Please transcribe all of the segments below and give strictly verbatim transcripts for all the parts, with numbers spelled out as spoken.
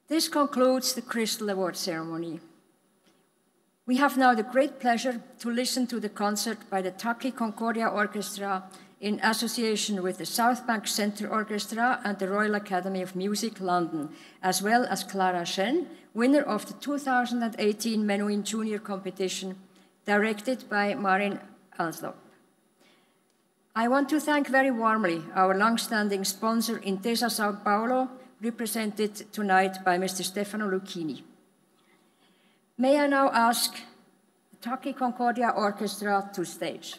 This concludes the Crystal Award ceremony. We have now the great pleasure to listen to the concert by the Taki Concordia Orchestra in association with the Southbank Centre Orchestra and the Royal Academy of Music, London, as well as Clara Shen, winner of the two thousand eighteen Menuhin Junior Competition, directed by Marin Alsop. I want to thank very warmly our long-standing sponsor, Intesa Sanpaolo, represented tonight by Mister Stefano Lucchini. May I now ask the Taki Concordia Orchestra to stage.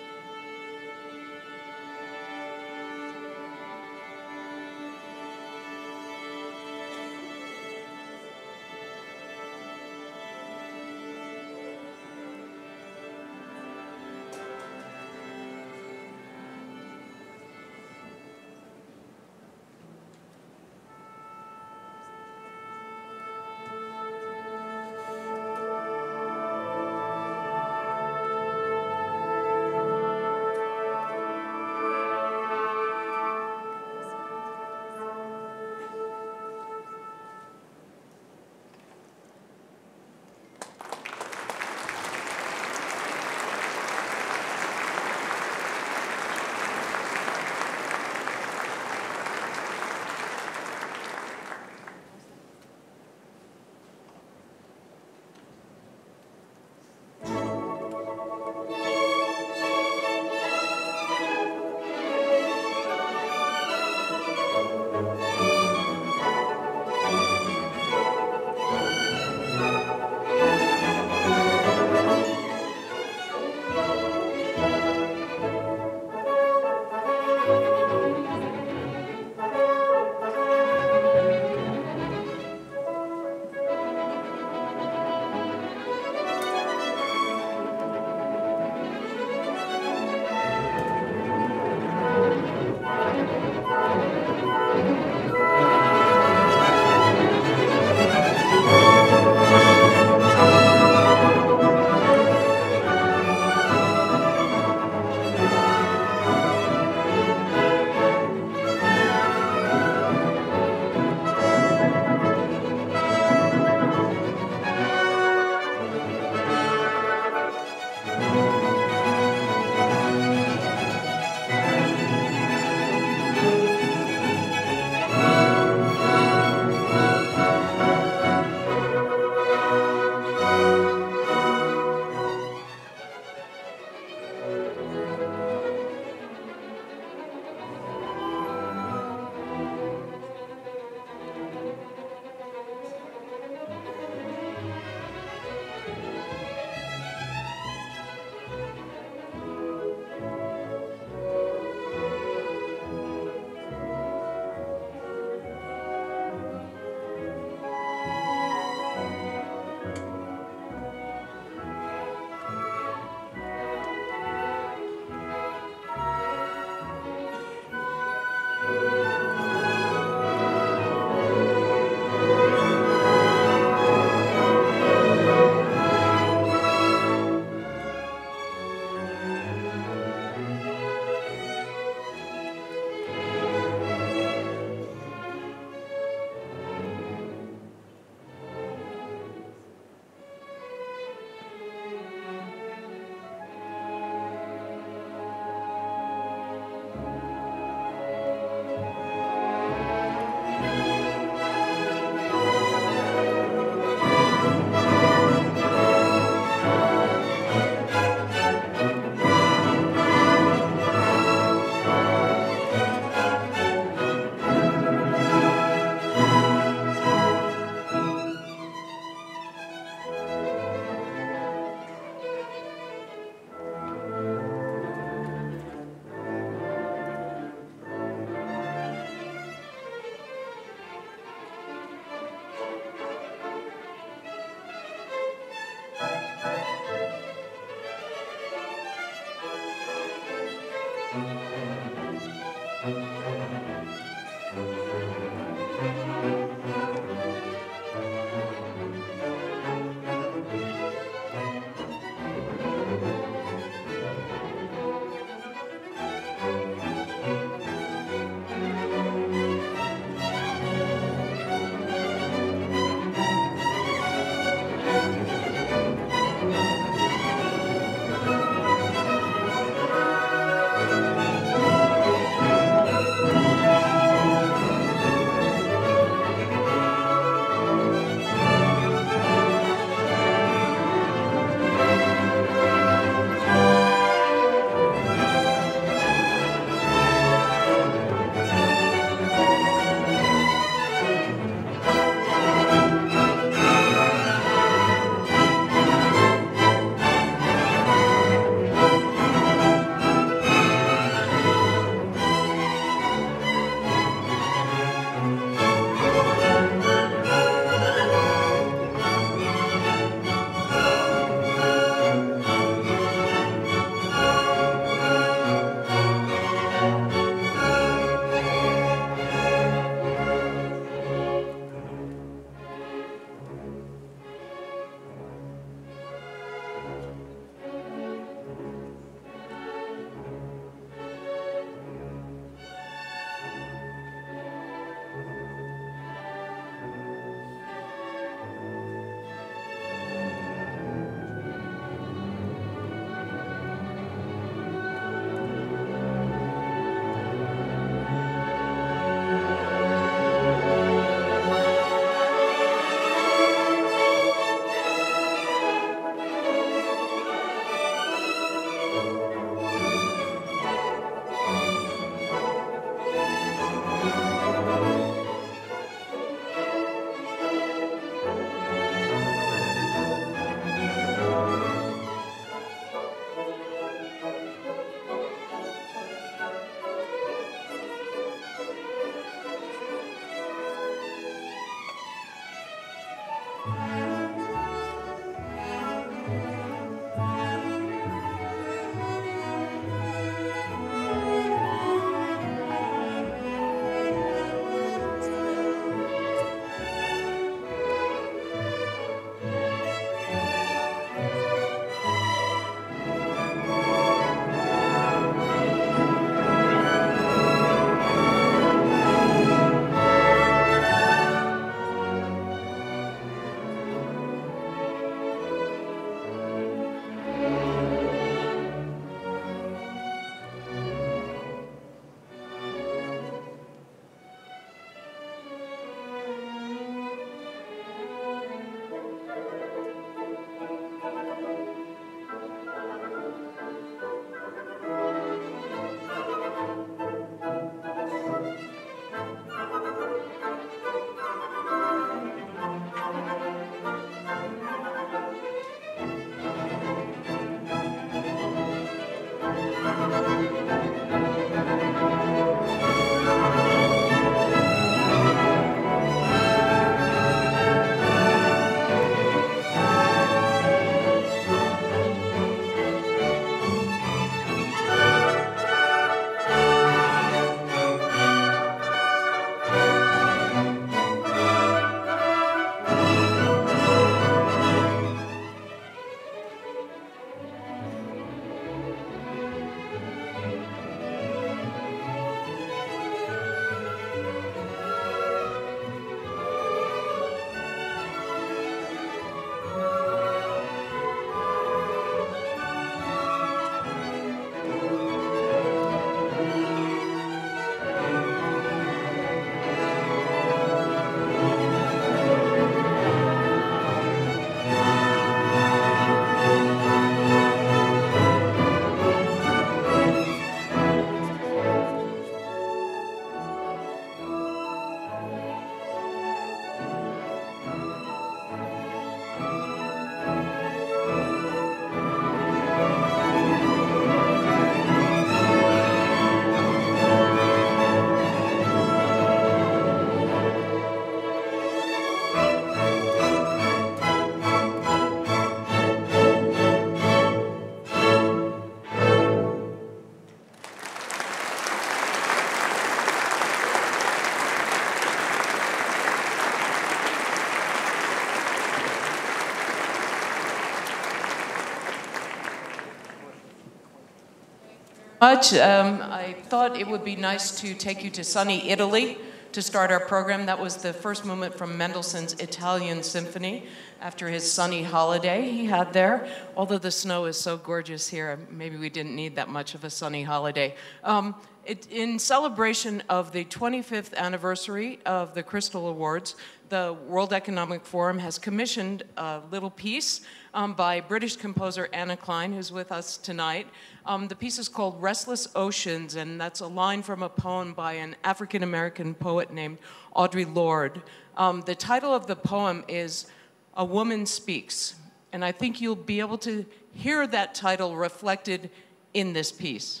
Much. Um, I thought it would be nice to take you to sunny Italy to start our program. That was the first movement from Mendelssohn's Italian Symphony after his sunny holiday he had there. Although the snow is so gorgeous here, maybe we didn't need that much of a sunny holiday. Um, it, in celebration of the twenty-fifth anniversary of the Crystal Awards, the World Economic Forum has commissioned a little piece um, by British composer Anna Klein, who's with us tonight. Um, the piece is called Restless Oceans, and that's a line from a poem by an African-American poet named Audre Lorde. Um, the title of the poem is A Woman Speaks, and I think you'll be able to hear that title reflected in this piece.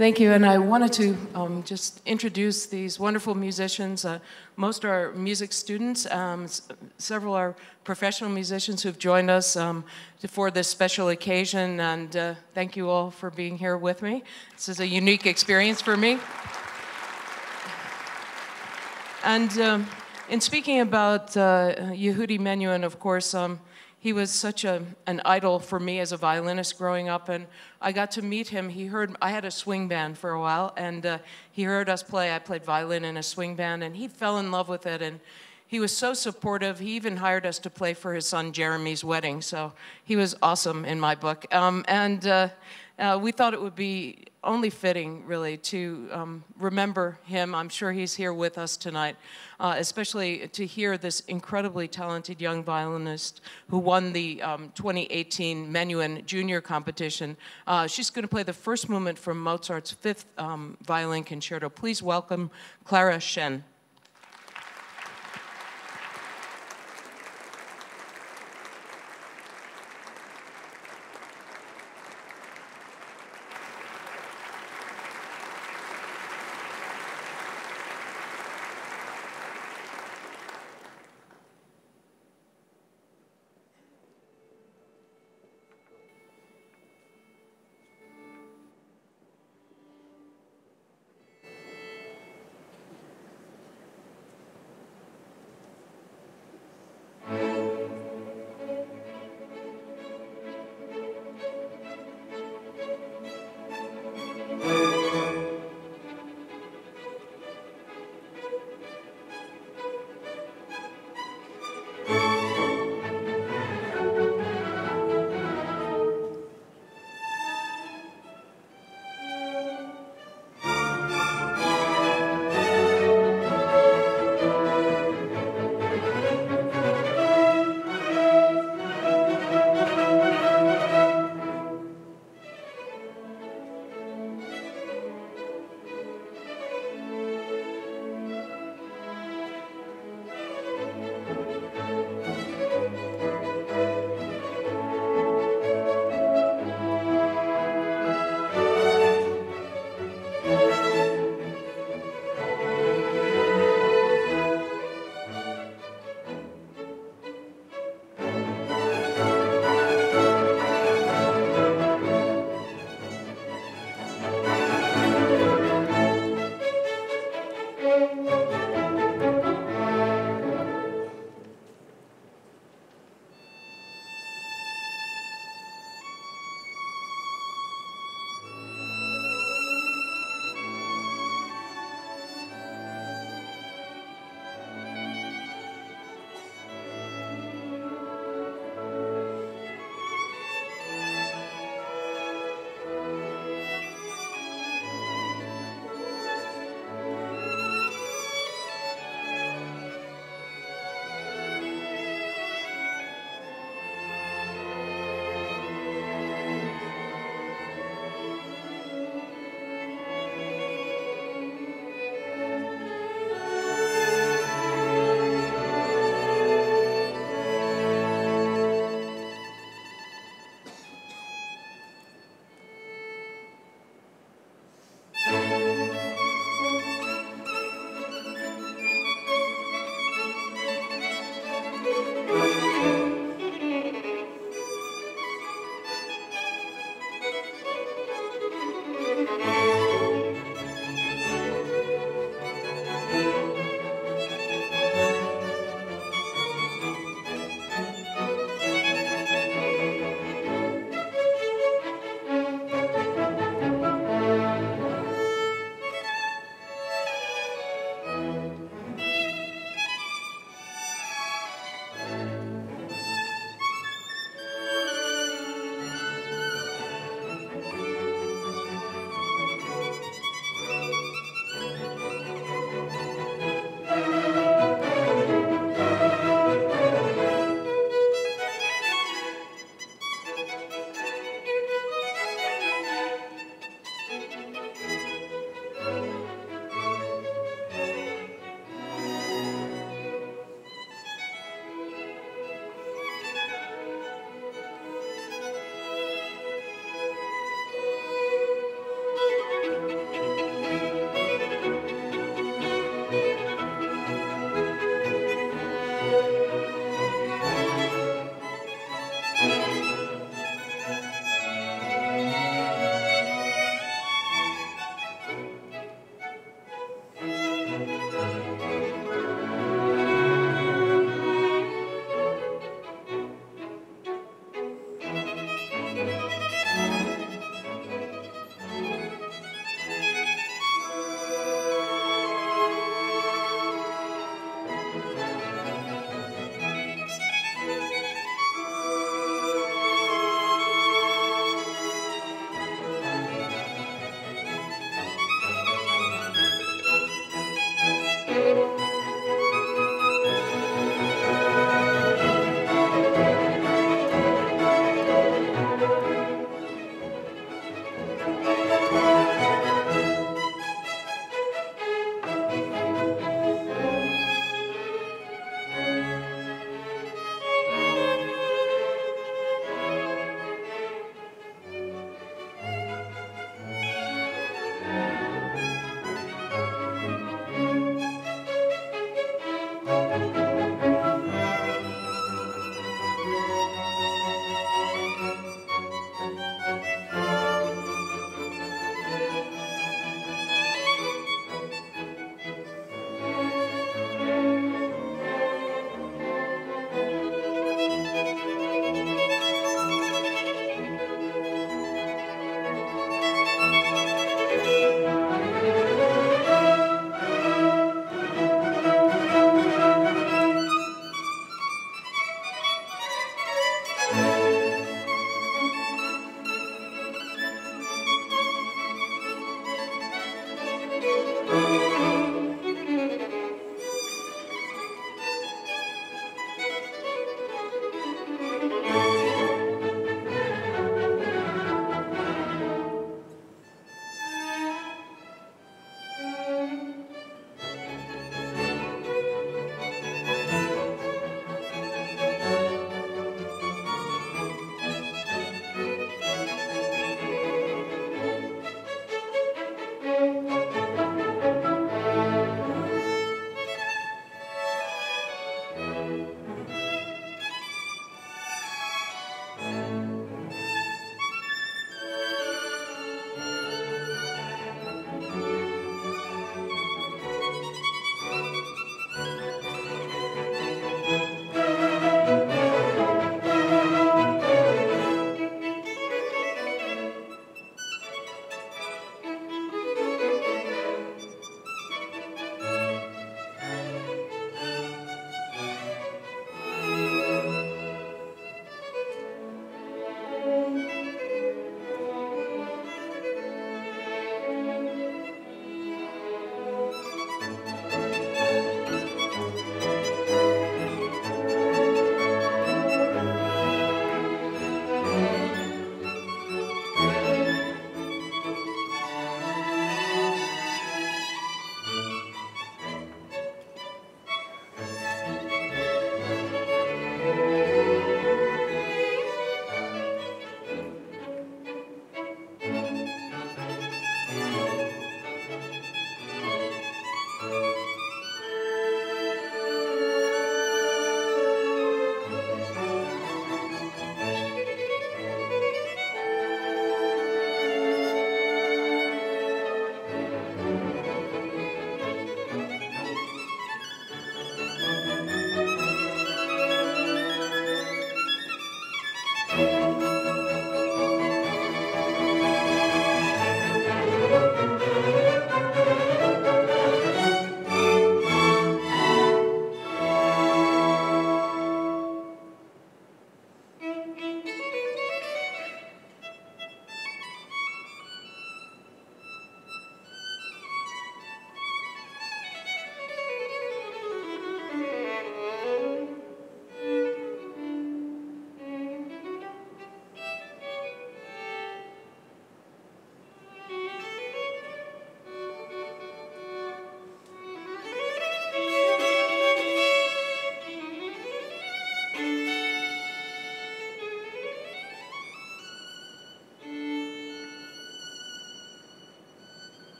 Thank you, and I wanted to um, just introduce these wonderful musicians. Uh, most are music students. Um, s several are professional musicians who've joined us um, for this special occasion, and uh, thank you all for being here with me. This is a unique experience for me. And um, in speaking about uh, Yehudi Menuhin, of course, um, he was such a, an idol for me as a violinist growing up, and I got to meet him. He heard, I had a swing band for a while, and uh, he heard us play. I played violin in a swing band, and he fell in love with it, and he was so supportive. He even hired us to play for his son Jeremy's wedding, so he was awesome in my book. Um, and uh, uh, we thought it would be only fitting, really, to um, remember him. I'm sure he's here with us tonight, uh, especially to hear this incredibly talented young violinist who won the um, twenty eighteen Menuhin Junior Competition. Uh, she's going to play the first movement from Mozart's fifth um, violin concerto. Please welcome Clara Shen.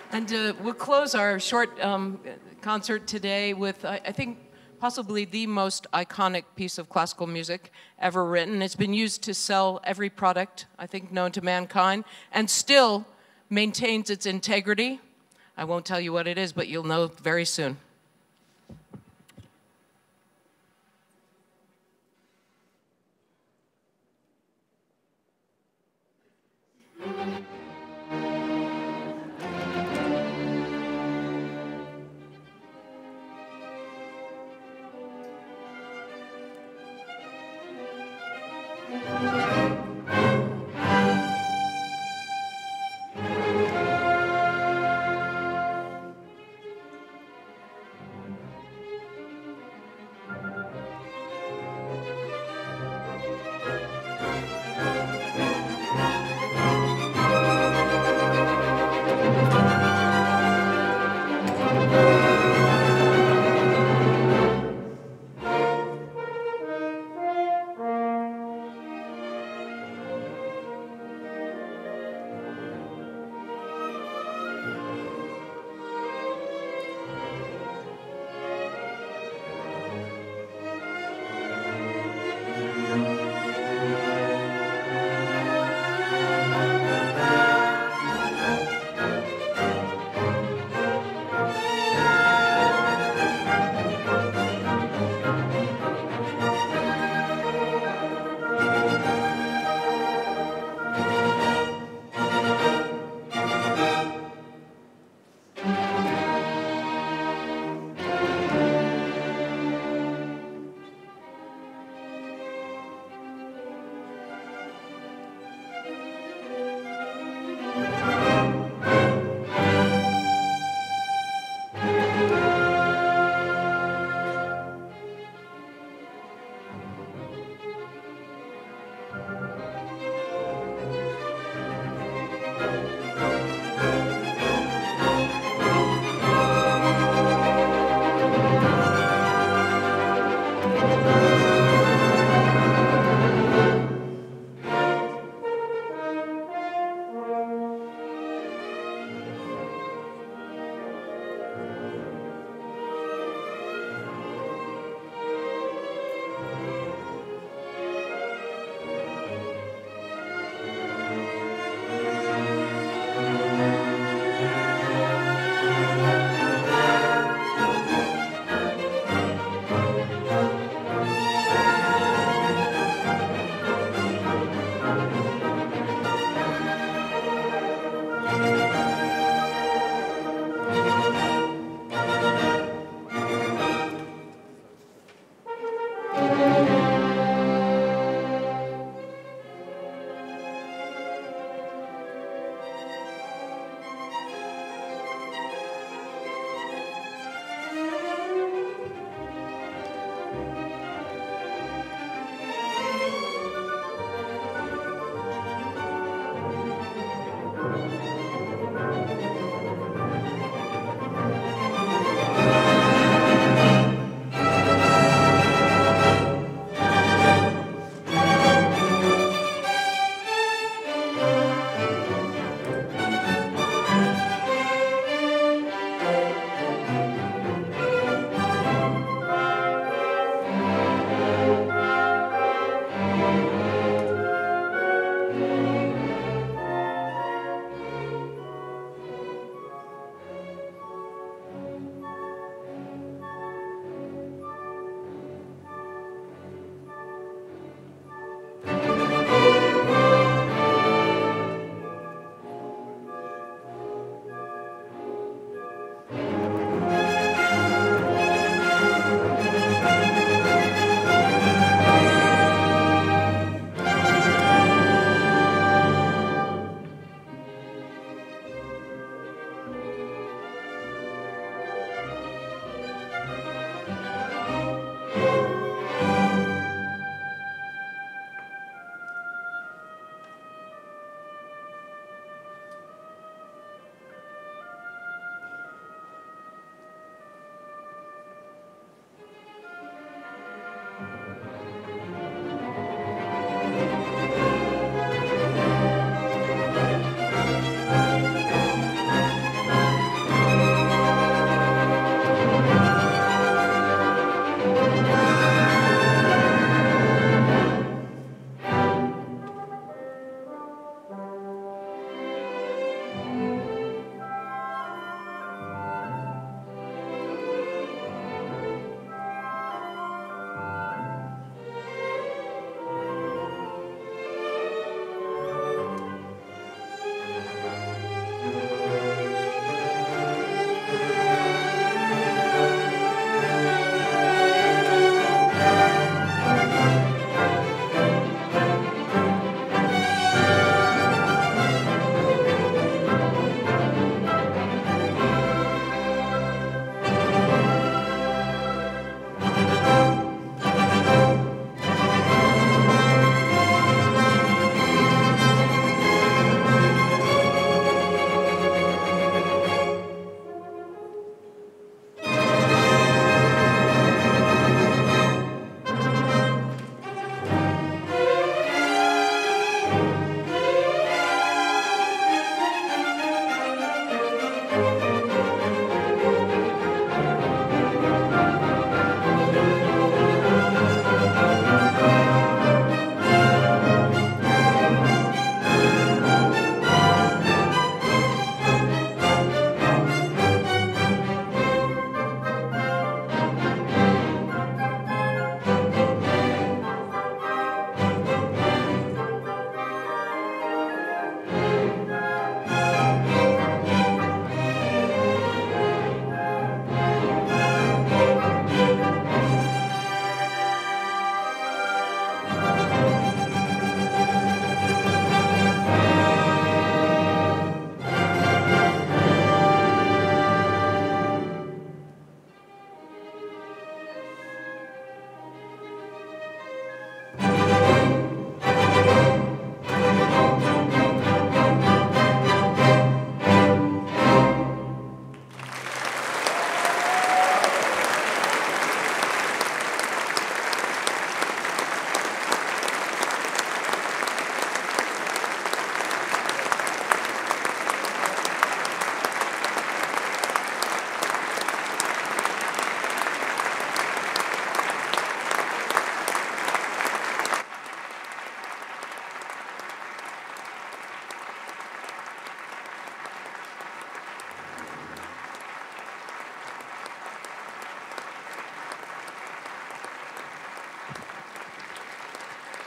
And uh, we'll close our short um, concert today with, I, I think, possibly the most iconic piece of classical music ever written. It's been used to sell every product, I think, known to mankind, and still maintains its integrity. I won't tell you what it is, but you'll know very soon.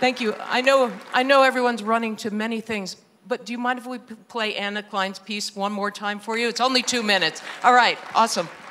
Thank you. I know, I know everyone's running to many things, but do you mind if we play Anna Klein's piece one more time for you? It's only two minutes. All right, awesome.